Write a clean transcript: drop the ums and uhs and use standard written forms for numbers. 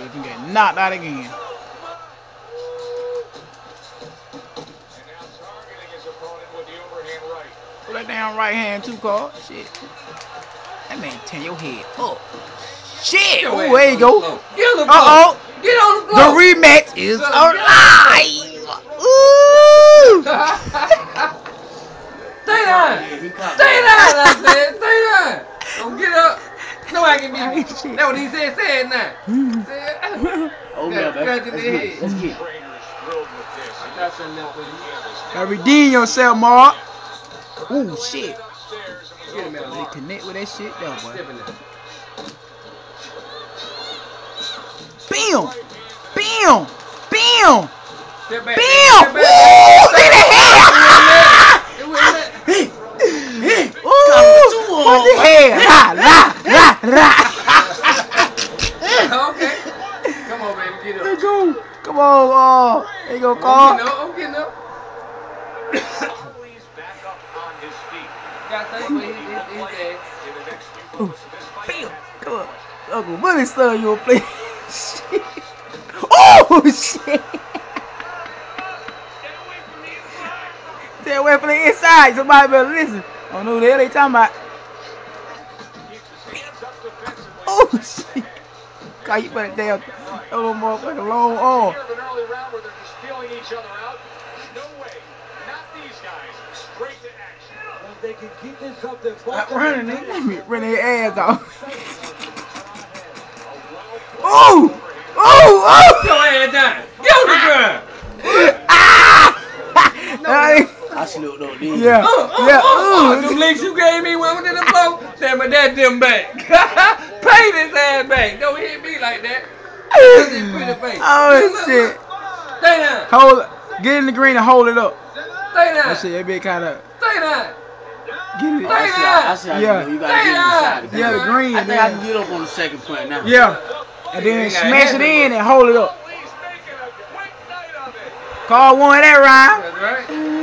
If you get knocked out again. Put that down right hand too, Carl. Shit. That man turn your head up. Shit. Oh, there you go. Get on the floor. Get on the The floor. rematch is alive. Ooh. Stay down. Stay down, I said. Stay down. Don't get up. Nobody can beat me. That's what he said now. Oh, yeah, Let's get. Gotta redeem yourself, Mark. Ooh, shit. They connect with that shit, though, boy. Bam! Bam! Bam! Bam! Ooh! Look at that head! Ooh! What's the head? La! Okay. Come on, baby. Get up. Let's go. Come on, there you go, Carl. I'm getting up. Bam! Come on. Uncle Willie son, you gonna play shit. Oh, shit! Stay away from the inside. Somebody better listen. I don't know who the hell they talking about. Oh, shit. God, you better damn. That little motherfucker long arm. They can keep this up. They're running their ass off. Oh! Oh! Get your ass down. Get on the ground. Ah! I slipped on these. Yeah. Them licks you gave me when I was in the floor, send my dad them back. Pay this ass back. Don't hit me like that. Oh, shit. Stay down. Hold it. Get in the green and hold it up. Stay down. That shit, that be kind of. Stay down. Get it. I see how Yeah. you gotta get inside. Yeah, the green. I think I can get up on the second point now. Yeah. And then smash it in and hold it up. Call one that round. That's right.